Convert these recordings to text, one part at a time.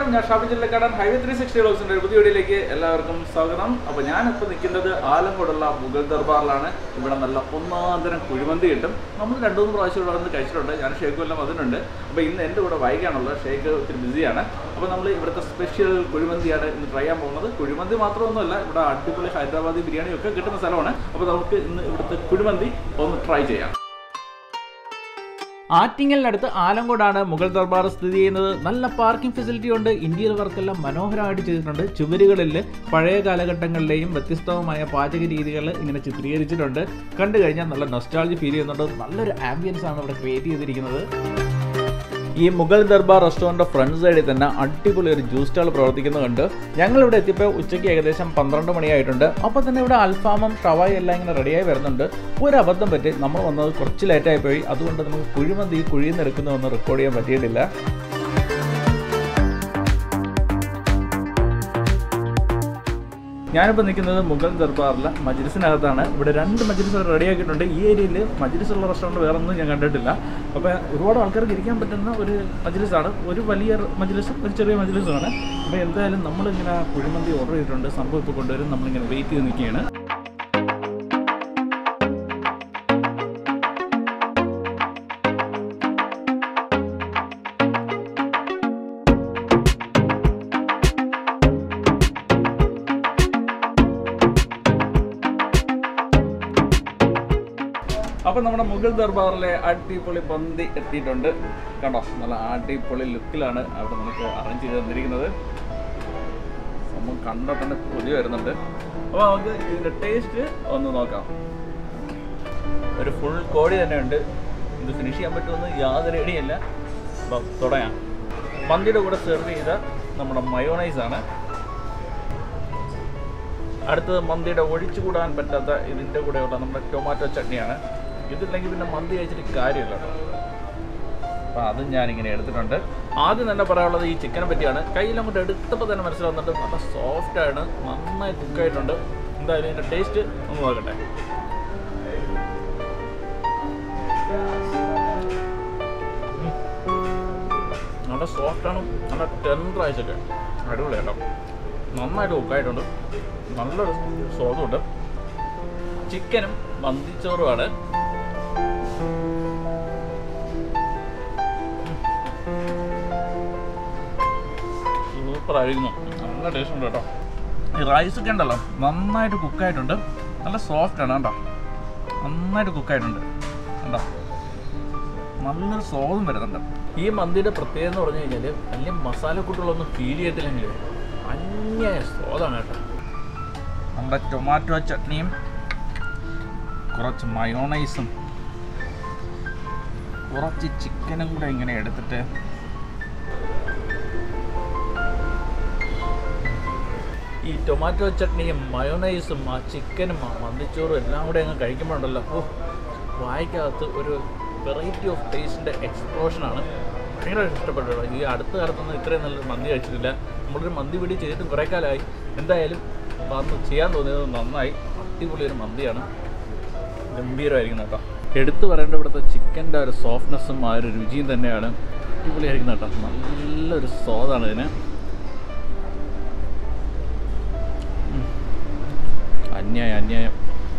നമസ്കാരം, ഞാൻ Shabin Chittilakadan highway 360 വ്ലോഗ്സിന്റെ ഒരു പുതിയ വീഡിയോയിലേക്ക് എല്ലാവർക്കും സ്വാഗതം. അപ്പോൾ ഞാനിപ്പോൾ നിൽക്കുന്നത് ആലങ്കോടുള്ള മുഗൾ ദർബാറിലാണ്. ഇവിടെ നല്ല ഒന്നാന്തരം കുഴിമന്തി കിട്ടും. നമ്മൾ 2-3 പ്രാവശ്യം ഇവിടെ വന്ന് കഴിച്ചിട്ടുണ്ട്. ഞാൻ ഷേഖും എല്ലാം വന്നിട്ടുണ്ട്. അപ്പോൾ ഇന്ന് എൻ്റെ കൂടെ വൈകാണുള്ളത്. ഷേഖ് ഒത്തിരി ബിസിയാണ്. അപ്പോൾ നമ്മൾ ഇവിടുത്തെ സ്പെഷ്യൽ കുഴിമന്തിയാണ് ഇന്ന് ട്രൈ ചെയ്യാൻ പോകുന്നത്. കുഴിമന്തി മാത്രമൊന്നുമല്ല, ഇവിടെ അടിപൊളി ഹൈദരാബാദി ബിരിയാണി ഒക്കെ കിട്ടുന്ന സ്ഥലമാണ്. അപ്പോൾ നമുക്ക് ഇന്ന് ഇവിടുത്തെ കുഴിമന്തി ഒന്ന് ട്രൈ ചെയ്യാം. ആറ്റിങ്ങലിനടുത്ത് ആലങ്കോടാണ് മുഗൾ ദർബാർ സ്ഥിതി ചെയ്യുന്നത്. നല്ല പാർക്കിംഗ് ഫെസിലിറ്റി ഉണ്ട്. ഇന്റീരിയർ വർക്കെല്ലാം മനോഹരമായിട്ട് ചെയ്തിട്ടുണ്ട്. ചുവരുകളിൽ പഴയ കാലഘട്ടങ്ങളിലെയും വ്യത്യസ്തമായ പാചക രീതികൾ ഇങ്ങനെ ചിത്രീകരിച്ചിട്ടുണ്ട്. കണ്ടു കഴിഞ്ഞാൽ നല്ല നൊസ്റ്റാൾജി ഫീൽ ചെയ്യുന്നുണ്ട്. നല്ലൊരു ആംബിയൻസ് ആണ് ഇവിടെ ക്രിയേറ്റ് ചെയ്തിരിക്കുന്നത്. ഈ മുഗൾ ദർബാർ റെസ്റ്റോറൻറ്റ് ഫ്രണ്ട് സൈഡിൽ തന്നെ അടിപൊളി ഒരു ജ്യൂസ് സ്റ്റാൾ പ്രവർത്തിക്കുന്നുണ്ട്. ഞങ്ങളിവിടെ എത്തിയപ്പോൾ ഉച്ചയ്ക്ക് ഏകദേശം 12 മണിയായിട്ടുണ്ട്. അപ്പോൾ തന്നെ ഇവിടെ അൽഫാമും ഷവായി എല്ലാം ഇങ്ങനെ റെഡിയായി വരുന്നുണ്ട്. ഒരു അബദ്ധം പറ്റി നമ്മൾ വന്നത് കുറച്ച് ലേറ്റായി പോയി. അതുകൊണ്ട് നമുക്ക് കുഴിമന്തി കുഴിയിൽ നിന്ന് എടുക്കുന്നതൊന്നും റെക്കോർഡ് ചെയ്യാൻ പറ്റിയിട്ടില്ല. ഞാനിപ്പോൾ നിൽക്കുന്നത് മുഗൾ ദർബാറിലെ മജ്ലിസിനകത്താണ്. ഇവിടെ 2 മജ്ലിസ് റെഡിയാക്കിയിട്ടുണ്ട്. ഈ ഏരിയയിൽ മജ്ലിസുള്ള റെസ്റ്റോറൻറ്റ് വേറെ ഒന്നും ഞാൻ കണ്ടിട്ടില്ല. അപ്പോൾ ഒരുപാട് ആൾക്കാർക്ക് ഇരിക്കാൻ പറ്റുന്ന ഒരു മജ്ലിസാണ്. ഒരു വലിയ മജ്ലിസും ഒരു ചെറിയ മജ്ലിസുമാണ്. അപ്പോൾ എന്തായാലും നമ്മളിങ്ങനെ കുഴിമന്തി ഓർഡർ ചെയ്തിട്ടുണ്ട്. സംഭവം ഇപ്പോൾ കൊണ്ടുവരും. നമ്മളിങ്ങനെ വെയിറ്റ് ചെയ്ത് നിൽക്കുകയാണ്. അപ്പോൾ നമ്മുടെ മുഗൾ ദർബാറിലെ അടിപൊളി മന്തി എത്തിയിട്ടുണ്ട്. കണ്ടോ, നല്ല അടിപൊളി ലുക്കിലാണ് അവിടെ നമുക്ക് അറേഞ്ച് ചെയ്ത് തന്നിരിക്കുന്നത്. നമ്മൾ കണ്ടോ തന്നെ പുതിയ വരുന്നുണ്ട്. അപ്പോൾ നമുക്ക് ഇതിൻ്റെ ടേസ്റ്റ് ഒന്ന് നോക്കാം. ഒരു ഫുൾ കോഴി തന്നെ ഉണ്ട്. ഇത് ഫിനിഷ് ചെയ്യാൻ പറ്റുമെന്ന് യാതൊരു ഐഡിയയില്ല. അപ്പോൾ തുടങ്ങാം. മന്തിയുടെ കൂടെ സെർവ് ചെയ്ത നമ്മുടെ മയോണൈസാണ്. അടുത്തത് മന്തിയുടെ ഒഴിച്ചുകൂടാൻ പറ്റാത്ത ഇതിൻ്റെ കൂടെയുള്ള നമ്മുടെ ടൊമാറ്റോ ചട്നിയാണ്. ഇതില്ലെങ്കിൽ പിന്നെ മന്തി കഴിച്ചിട്ട് കാര്യമില്ല കേട്ടോ. അപ്പോൾ അതും ഞാനിങ്ങനെ എടുത്തിട്ടുണ്ട്. ആദ്യം തന്നെ പറയാനുള്ളത് ഈ ചിക്കനെ പറ്റിയാണ്. കയ്യിൽ അങ്ങോട്ട് എടുത്തപ്പോൾ തന്നെ മനസ്സിലാവുന്നുണ്ട്. നല്ല സോഫ്റ്റാണ്, നന്നായി കുക്കായിട്ടുണ്ട്. എന്തായാലും ഇതിൻ്റെ ടേസ്റ്റ് ഒന്ന് നോക്കട്ടെ. നല്ല സോഫ്റ്റാണ്, നല്ല ടെൻഡറായിട്ടൊക്കെ അടിപൊളി കേട്ടോ. നന്നായിട്ട് കുക്കായിട്ടുണ്ട്. നല്ലൊരു സ്വാദുണ്ട്. ചിക്കനും മന്തിച്ചോറുമാണ്. സൂപ്പറായിരിക്കുന്നു. നല്ല ടേസ്റ്റ് ഉണ്ട് കേട്ടോ. ഈ റൈസൊക്കെ ഉണ്ടല്ലോ നന്നായിട്ട് കുക്കായിട്ടുണ്ട്. നല്ല സോഫ്റ്റാണ് കേട്ടോ. നന്നായിട്ട് കുക്കായിട്ടുണ്ട് കേട്ടോ. നല്ലൊരു സ്വാദും വരുന്നുണ്ട്. ഈ മന്തിയുടെ പ്രത്യേകത എന്ന് പറഞ്ഞു കഴിഞ്ഞാൽ വലിയ മസാലക്കൂട്ടുകളൊന്നും ഫീൽ ചെയ്യത്തില്ലെങ്കിൽ അന്യായ സ്വാദാണ് കേട്ടോ. നമ്മുടെ ടൊമാറ്റോ ചട്നിയും കുറച്ച് മയോണൈസും കുറച്ച് ചിക്കനും കൂടെ ഇങ്ങനെ എടുത്തിട്ട് ഈ ടൊമാറ്റോ ചട്നിയും മയോണൈസും ആ ചിക്കനും ആ മന്തിച്ചോറും എല്ലാം കൂടെ അങ്ങ് കഴിക്കുമ്പോഴുണ്ടല്ലോ, വായിക്കകത്ത് ഒരു വെറൈറ്റി ഓഫ് ടേസ്റ്റിൻ്റെ എക്സ്പ്ലോഷനാണ്. ഭയങ്കര ഇഷ്ടപ്പെട്ടു. ഈ അടുത്ത കാലത്തൊന്നും ഇത്രയും നല്ലൊരു മന്തി കഴിച്ചിട്ടില്ല. നമ്മളൊരു മന്തി വീഡിയോ ചെയ്തിട്ടും കുറേ കാലമായി. എന്തായാലും വന്ന് ചെയ്യാൻ തോന്നിയത് നന്നായി. അടിപൊളി ഒരു മന്തിയാണ്. ഗംഭീരമായിരിക്കുന്നു കേട്ടോ. എടുത്തു പറയേണ്ട ഇവിടുത്തെ ചിക്കൻ്റെ ഒരു സോഫ്റ്റ്നെസ്സും ആ ഒരു രുചിയും തന്നെയാണ്. അടിപൊളിയായിരിക്കുന്നു കേട്ടോ. നല്ലൊരു സ്വാദാണ് ഇതിന്. അന്യായം.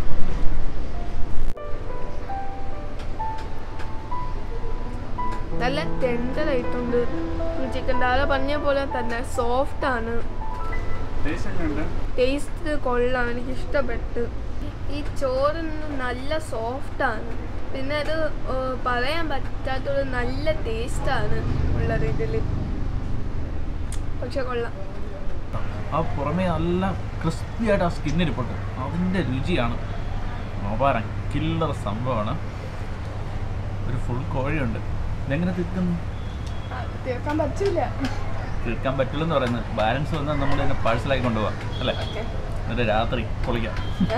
നല്ല ടെൻഡറായിട്ടുണ്ട് ചിക്കൻ. രാവിലെ പറഞ്ഞ പോലെ തന്നെ സോഫ്റ്റാണ്. ടേസ്റ്റ് കൊള്ളാം, എനിക്ക് ഇഷ്ടപ്പെട്ടു. ഈ ചോറിന് നല്ല സോഫ്റ്റാണ്. പിന്നെ അത് പറയാൻ പറ്റാത്തൊരു നല്ല ടേസ്റ്റാണ് ഉള്ളത് ഇതിൽ. പക്ഷെ കൊള്ളാം. ആ പുറമേ നല്ല ക്രിസ്പി ആയിട്ട് ആ സ്കിന്നിരിപ്പുണ്ട്. അതിൻ്റെ രുചിയാണ് അപാരം. കില്ലർ സംഭവമാണ്. ഒരു ഫുൾ കോഴിയുണ്ട്. ഇതെങ്ങനെ തീർക്കാൻ പറ്റില്ലെന്ന് പറയുന്നത്. ബാലൻസ് വന്നാൽ നമ്മൾ ഇതിനെ പാഴ്സലാക്കി കൊണ്ടുപോകാം അല്ലേ? എന്നിട്ട് രാത്രി പൊളിക്കാം.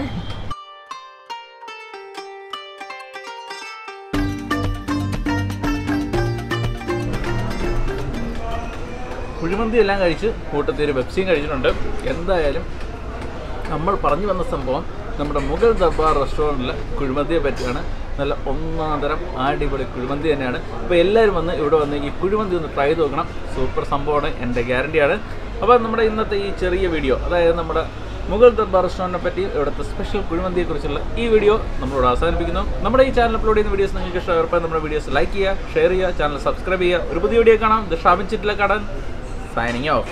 കുഴിമന്തി എല്ലാം കഴിച്ച് കൂട്ടത്തിൽ ഒരു പെപ്സിയും കഴിച്ചിട്ടുണ്ട്. എന്തായാലും നമ്മൾ പറഞ്ഞു വന്ന സംഭവം നമ്മുടെ മുഗൾ ദർബാർ റെസ്റ്റോറൻറ്റിലെ കുഴിമന്തിയെ പറ്റിയാണ്. നല്ല ഒന്നാന്തരം അടിപൊളി കുഴിമന്തി തന്നെയാണ്. അപ്പോൾ എല്ലാവരും വന്ന് ഇവിടെ വന്ന് ഈ കുഴിമന്തി ഒന്ന് ട്രൈ ചെയ്ത് നോക്കണം. സൂപ്പർ സംഭവമാണ്, എൻ്റെ ഗ്യാരണ്ടിയാണ്. അപ്പോൾ നമ്മുടെ ഇന്നത്തെ ഈ ചെറിയ വീഡിയോ, അതായത് നമ്മുടെ മുഗൾ ദർബാർ റെസ്റ്റോറൻറ്റിനെ പറ്റി ഇവിടുത്തെ സ്പെഷ്യൽ കുഴിമന്തിയെക്കുറിച്ചുള്ള ഈ വീഡിയോ നമ്മളോട് അവസാനിപ്പിക്കുന്നു. നമ്മുടെ ഈ ചാനൽ അപ്ലോഡ് ചെയ്യുന്ന വീഡിയോസ് നിങ്ങൾക്ക് ഇഷ്ടമായപ്പോൾ നമ്മുടെ വീഡിയോസ് ലൈക്ക് ചെയ്യുക, ഷെയർ ചെയ്യുക, ചാനൽ സബ്സ്ക്രൈബ് ചെയ്യുക. ഒരു പുതിയ വീഡിയോ കാണാം. ഇത് ഷാബിൻ ചിറ്റിലക്കാടൻ സൈനിങ് ഓഫ്.